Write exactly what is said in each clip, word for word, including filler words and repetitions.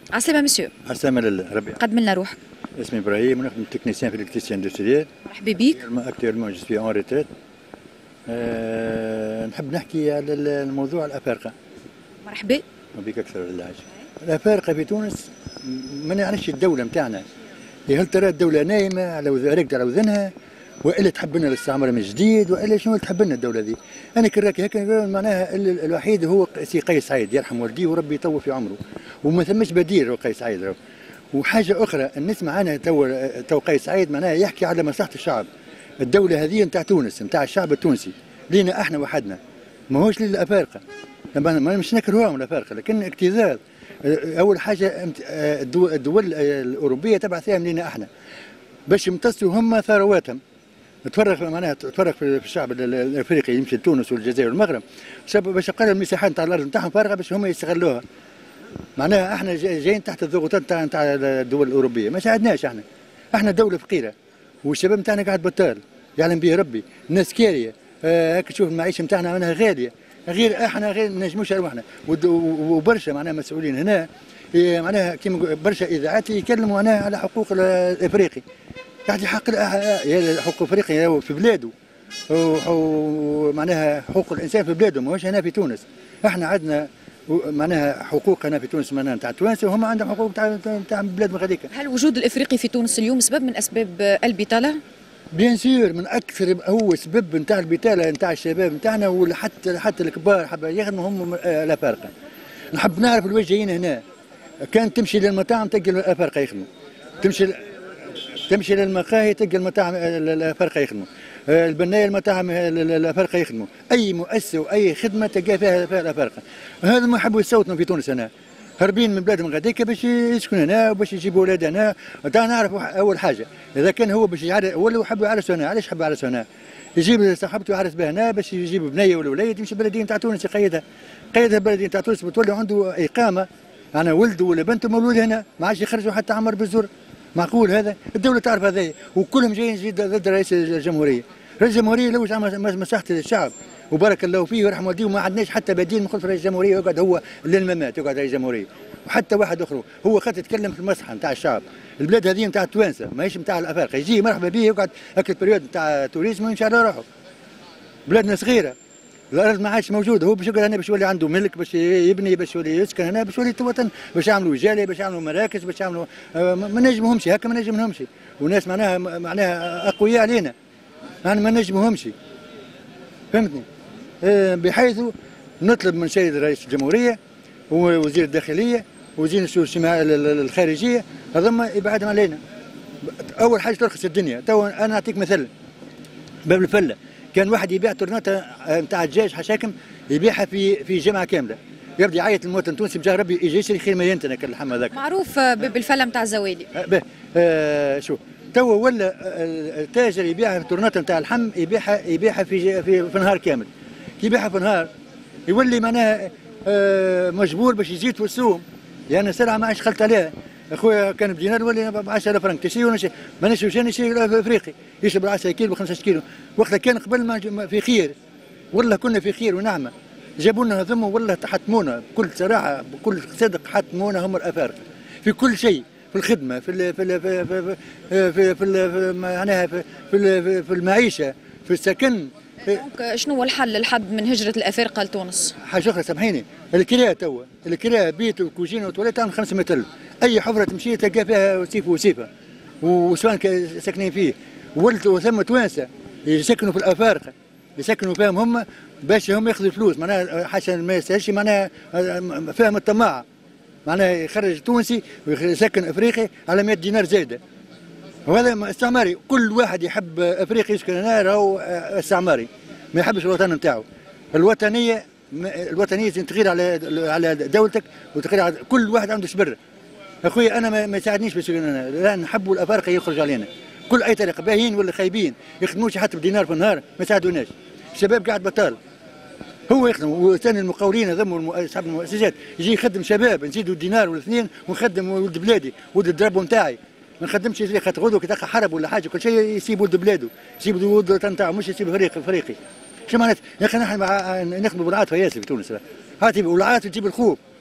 عسلامة مسيو. عسلامة لله ربي. قدم لنا روحك. اسمي ابراهيم ونخدم تكنيسيان في الالكتريسيان اندستريال. مرحبا بيك. اكتويلمون جو سوي اون ريتريت. أه نحب نحكي على الموضوع الافارقه. مرحبا. وبك اكثر ولا حاجه. الافارقه في تونس ما نعرفش الدوله نتاعنا. هل ترى الدوله نايمه على راكده على وذنها والا تحب لنا الاستعمار من جديد والا شنو تحب لنا الدوله ذي؟ انا كراكي هكا معناها الوحيد هو سي قيس سعيد يرحم والديه وربي يطول في عمره وما ثمش بديل قيس سعيد رو. وحاجه اخرى نسمع عنها تو تو قيس سعيد معناها يحكي على مصلحه الشعب. الدوله هذه نتاع تونس نتاع الشعب التونسي لينا احنا وحدنا ماهوش للافارقه. ما مش نكرهوهم الافارقه لكن اكتظاظ. اول حاجه الدول الاوروبيه تبع فيها لينا احنا باش يمتصوا هم ثرواتهم. تفرغ معناها تفرغ في الشعب الافريقي يمشي لتونس والجزائر والمغرب باش يقلل المساحات نتاع الارض نتاعهم فارغه باش هم يستغلوها. معناها احنا جايين تحت الضغوطات نتاع نتاع الدول الاوروبيه ما ساعدناش احنا. احنا دوله فقيره والشباب نتاعنا قاعد بطال يعلم به ربي الناس كاريه. هاك آه تشوف المعيشه نتاعنا معناها غاليه غير احنا غير ما نجموش روحنا وبرشا معناها مسؤولين هنا معناها كيما برشا اذاعات يتكلموا معناها على حقوق الافريقي. قاعد يحقق حقوق افريقيا في بلاده ومعناها حقوق الانسان في بلاده ماهوش هنا في تونس. احنا عندنا معناها حقوق هنا في تونس معناها نتاع التوانسه وهم عندهم حقوق نتاع نتاع بلادهم هذيك. هل وجود الافريقي في تونس اليوم سبب من اسباب البطاله؟ بيان سور من اكثر هو سبب نتاع البطاله نتاع الشباب نتاعنا وحتى حتى الكبار حب يخدموا هم الافارقه. نحب نعرف الوجه جايين هنا كان تمشي للمطاعم تلقى الافارقه يخدموا تمشي تمشي للمقاهي تلقى المطاعم الافارقه يخدموا البنايه المطاعم الافارقه يخدموا اي مؤسسه واي خدمه تلقى فيها فيها الافارقه. هذا ما يحبوا يصوتوا في تونس هنا هربين من بلادهم غاديك باش يسكنوا هنا وباش يجيبوا اولاد هنا. نعرف اول حاجه اذا كان هو باش يعرس ولا يحب يعرس هنا علاش يحب يعرس هنا؟ يجيب صاحبته يعرس بها هنا باش يجيب بنيه ولا وليد يمشي البلديه نتاع تونس يقيدها. قيدها البلديه نتاع تونس بتولي عنده اقامه انا ولده ولا بنته مولود هنا ما عادش يخرجوا حتى عمر بالزر. معقول هذا؟ الدوله تعرف هذا وكلهم جايين ضد رئيس الجمهوريه. رئيس الجمهوريه لوج على مصلحه الشعب وبارك الله فيه ويرحم والديه وما عندناش حتى بديل من خلف رئيس الجمهوريه يقعد هو للممات يقعد رئيس الجمهوريه وحتى واحد اخر هو خاطر يتكلم في المصلحه نتاع الشعب. البلاد هذه نتاع التوانسه ماهيش نتاع الافارقه يجي مرحبا به يقعد هكا البريود نتاع توريزم ويمشي على روحه. بلادنا صغيره الارض ما عادش موجوده هو باش يقعد هنا باش يولي عنده ملك باش يبني باش يولي يسكن هنا باش يولي وطن باش يعملوا وجالي باش يعملوا مراكز باش يعملوا آه ما نجمهمش هكا ما نجمهمش وناس معناها معناها اقوياء علينا انا ما نجمهمش فهمتني. آه بحيث نطلب من سيد رئيس الجمهوريه ووزير الداخليه ووزير الشؤون الخارجيه هذوما يبعدهم علينا. اول حاجه ترخص الدنيا. تو انا نعطيك مثل باب الفله كان واحد يبيع تورناطه نتاع الدجاج حشاكم يبيعها في في جمعه كامله يبدا يعيط المواطن التونسي بجاه ربي يجي يشري خير ما ينتنى اللحم هذاك. معروف باب الفله نتاع الزوالي. آه آه شوف تو ولا التاجر يبيعها في تورناطه نتاع اللحم يبيعها يبيعها في في, في نهار كامل. كي يبيعها في نهار يولي معناها آه مجبور باش يزيد في السوم لان يعني سلعه ما عادش خلط عليها. اخويا كان بدينار ولا ب عشرة آلاف فرنك تشري ولا ما نشريوش نشري افريقي يشرب عشرة كيلو ب خمسة كيلو وقتها كان قبل ما في خير والله كنا في خير ونعمه. جابوا لنا هذوما والله حتمونا بكل صراحه بكل صدق حتمونا هم الافارقه في كل شيء في الخدمه في ال في ال في في في, في, في معناها في, في, في المعيشه في السكن. دونك شنو هو الحل للحد من هجره الافارقه لتونس؟ حاجه اخرى سامحيني الكراء توا الكراء بيت وكوجينه وتواليت تعمل خمسة متر اي حفره تمشي تلقى فيها وسيف وسيفه وسواء ساكنين فيه ولد وثم توانسه يسكنوا في الافارقه يسكنوا فيهم هم باش هم ياخذوا الفلوس معناها حاجه ما يسالش معناها فهم الطماعه معناها يخرج تونسي ويسكن افريقي على مئة دينار زايده وهذا استعماري. كل واحد يحب افريقيا يسكن هنا راهو استعماري ما يحبش الوطن نتاعو. الوطنيه الوطنيه تغير على على دولتك وتغير على كل واحد عنده شبر. اخويا انا ما يساعدنيش باش لا نحبوا الافارقه يخرجوا علينا كل اي طريقه باهيين ولا خايبين يخدموش حتى بدينار في النهار ما يساعدوناش. الشباب قاعد بطال هو يخدم وثاني المقاولين هذوما اصحاب المؤسسات يجي يخدم شباب نزيدوا دينار ولا اثنين ونخدم ولد بلادي ولد الدرب نتاعي ما نخدمش زي خاطر غدوه كي تلقى حرب ولا حاجه كل شيء يسيب ولد بلاده يسيب ولد الوطن نتاعو مش يسيب فريقي فريقي. شو معناتها يا اخي نحن نخدموا بالعاطفه ياسر في تونس هاتي والعاطفه تجيب الخوف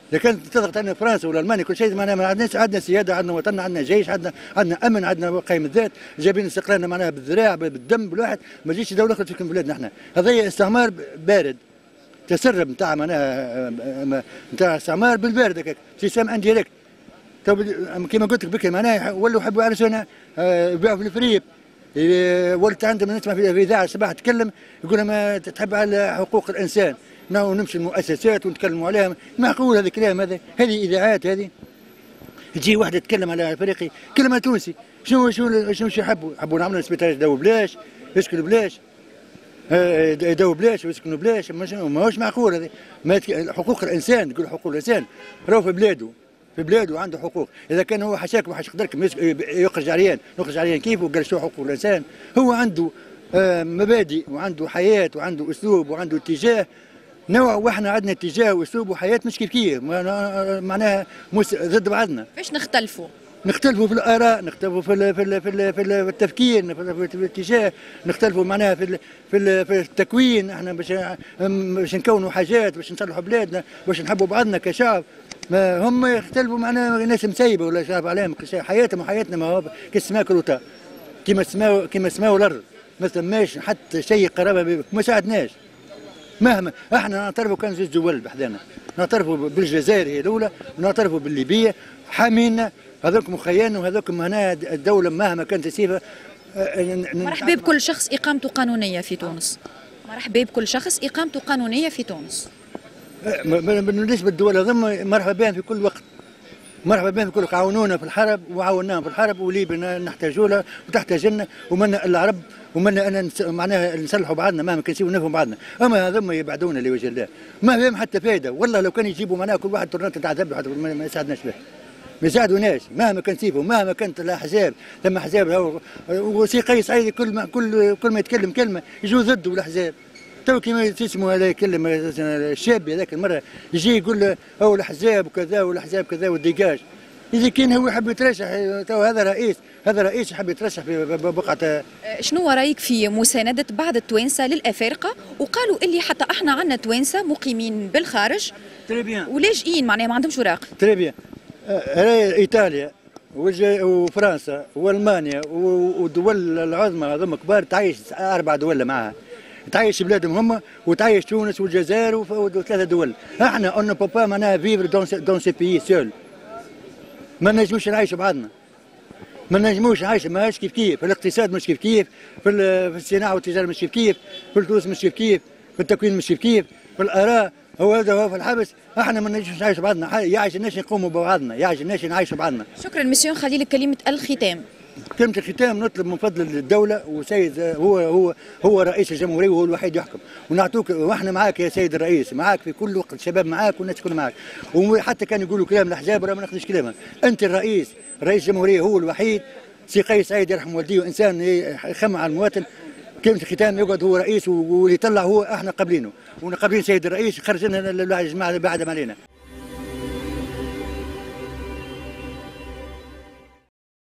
اذا كانت تضغط علينا فرنسا ولا المانيا كل شيء معناها ما عندناش، عندنا سياده، عندنا وطن، عندنا جيش، عندنا عندنا امن، عندنا قيم الذات، جايبين استقلالنا معناها بالذراع بالدم بالواحد، ما تجيش دوله اخرى تحكم بلادنا احنا. هذا استعمار بارد، تسرب نتاع معناها نتاع استعمار بالبارد هكاك، سيستم انديريكت. كما قلت لك بكري معناها ولوا يحبوا يعرسونا يبيعوا في الفريب. ولت عندما نسمع في الاذاعه الصباح تتكلم يقول ما تحب على حقوق الانسان، نمشي المؤسسات ونتكلموا عليها، معقول هذا الكلام هذا؟ هذه اذاعات هذه؟ تجي واحده تتكلم على فريقي كلمه تونسي، شنو شنو شنو يحبوا؟ يحبوا نعملوا سبيتاج دو بلاش، يسكنوا بلاش، يدوا بلاش ويسكنوا بلاش، ماهوش معقول هذا. حقوق الانسان، تقول حقوق الانسان راهو في بلاده، في بلاده عنده حقوق. اذا كان هو حشاك ما حش يقدركم يخرج عريان، يخرج عريان كيف وقال شو حقوق الانسان؟ هو عنده مبادئ وعنده حياه وعنده اسلوب وعنده اتجاه نوع، واحنا عندنا اتجاه واسلوب وحياه مش كيف كيف، معناها ضد بعضنا. كيفاش نختلفوا؟ نختلفوا في الاراء، نختلفوا في ال في ال في, ال في التفكير، في الاتجاه، نختلفوا معناها في ال في, ال في التكوين. احنا باش باش نكونوا حاجات، باش نصلحوا بلادنا، باش نحبوا بعضنا كشعب. ما هم يختلفوا معناها ناس مسيبه ولا شعب عليهم حياتهم وحياتنا ما هو كالسماء كالوطا، كيما السماء كيما السماء والارض، ما ثماش حتى شيء قرابه، ما ساعدناش. مهما احنا نعترفوا كان زوج دول بحذانا، نعترفوا بالجزائر هي الاولى، ونعترفوا بالليبيه حامينا، هذوك مخيان وهذوك معناها الدوله مهما كانت سيفه. مرحبا بكل شخص اقامته قانونيه في تونس. مرحبا بكل شخص اقامته قانونيه في تونس. بالنسبه للدول هذوما مرحبا بهم في كل وقت، مرحبا بهم في كل وقت. عاونونا في الحرب وعاوناهم في الحرب، وليبيا نحتاجوا لها وتحتاج لنا، ومنا العرب ومنا انا معناها نصلحوا بعضنا مهما كان نسيبوا نفهم بعضنا. اما هذوما يبعدونا لوجه الله، ما بهم حتى فائده. والله لو كان يجيبوا معناها كل واحد تورنات تاع ذبح ما يساعدناش به، ما يساعدوناش مهما كان سيفه، مهما كانت الاحزاب. ثم احزاب وسي قيس سعيد كل ما كل كل ما يتكلم كلمه يجوا ضده الاحزاب. تو كيما اسمه هذا يكلم الشاب هذاك المره يجي يقول هو الاحزاب وكذا والاحزاب كذا والديجاج. اذا كان هو يحب يترشح، تو هذا رئيس، هذا رئيس يحب يترشح في بقعه. شنو رايك في مسانده بعض التوانسه للافارقه، وقالوا اللي حتى احنا عندنا توانسه مقيمين بالخارج تري بيان ولاجئين معناها ما عندهمش اوراق. تري بيان. ايطاليا وفرنسا والمانيا والدول العظمى هذوما كبار تعيش اربع دول معاها، تعيش بلادهم هم وتعيش تونس والجزائر وثلاثه دول. احنا اون بوبا معناها فيفر دون سي بيي سول، ما نجموش نعيشوا بعضنا، ما نجموش نعيشوا ماهيش كيف كيف، في الاقتصاد مش كيف كيف، في الصناعه والتجاره مش كيف كيف، في الفلوس مش كيف كيف، في التكوين مش كيف كيف، في الاراء هو هذا هو في الحبس. احنا ما نجموش نعيشوا بعضنا، يعيش الناس نقوموا ببعضنا، يعيش الناس نعيشوا بعضنا. شكرا مسيون خليل. كلمه الختام. كلمة الختام نطلب من فضل الدولة وسيد هو هو هو رئيس الجمهورية وهو الوحيد يحكم، ونعطوك واحنا معاك يا سيد الرئيس، معاك في كل وقت، الشباب معاك والناس الكل معاك. وحتى كانوا يقولوا كلام الاحزاب راه ما ناخذش كلامها. انت الرئيس، رئيس الجمهورية هو الوحيد. سي قيس سعيد يرحم والديه انسان يخمم على المواطن. كلمة الختام يقعد هو رئيس واللي يطلع هو احنا قابلينه، وقابلين سيد الرئيس خرج لنا الجماعة بعد علينا.